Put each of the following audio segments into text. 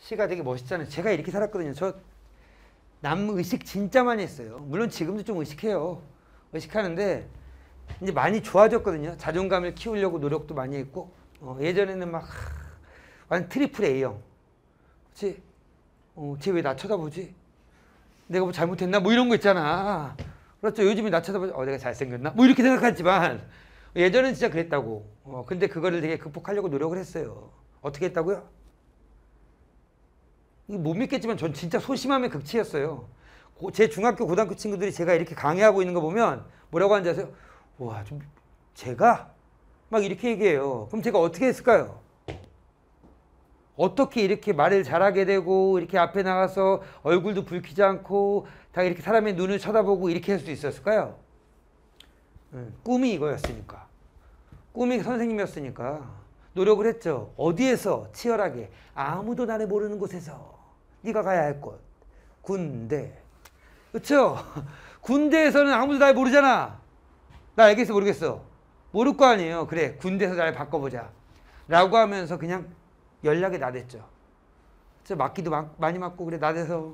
시가 되게 멋있잖아요. 제가 이렇게 살았거든요. 저 남 의식 진짜 많이 했어요. 물론 지금도 좀 의식해요. 의식하는데 이제 많이 좋아졌거든요. 자존감을 키우려고 노력도 많이 했고 예전에는 막 완전 트리플 A형. 그렇지? 쟤 왜 나 쳐다보지? 내가 뭐 잘못했나? 뭐 이런 거 있잖아. 그렇죠. 요즘에 나 쳐다보지? 내가 잘생겼나? 뭐 이렇게 생각했지만 예전엔 진짜 그랬다고. 근데 그거를 되게 극복하려고 노력을 했어요. 어떻게 했다고요? 못 믿겠지만 전 진짜 소심함의 극치였어요. 제 중학교, 고등학교 친구들이 제가 이렇게 강의하고 있는 거 보면 뭐라고 하는지 아세요? 와, 좀 제가? 막 이렇게 얘기해요. 그럼 제가 어떻게 했을까요? 어떻게 이렇게 말을 잘하게 되고 이렇게 앞에 나가서 얼굴도 붉히지 않고 다 이렇게 사람의 눈을 쳐다보고 이렇게 할 수 있었을까요? 꿈이 이거였으니까. 꿈이 선생님이었으니까 노력을 했죠. 어디에서? 치열하게. 아무도 나를 모르는 곳에서. 네가 가야 할 곳. 군대. 그렇죠? 군대에서는 아무도 날 모르잖아. 나 알겠어 모르겠어? 모를 거 아니에요. 그래 군대에서 날 바꿔보자 라고 하면서 그냥 연락에 나댔죠. 맞기도 많이 맞고 그래 나대서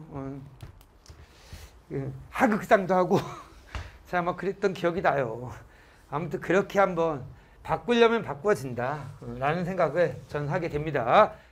하극상도 하고 자 막 그랬던 기억이 나요. 아무튼 그렇게 한번 바꾸려면 바꿔진다 라는 생각을 저는 하게 됩니다.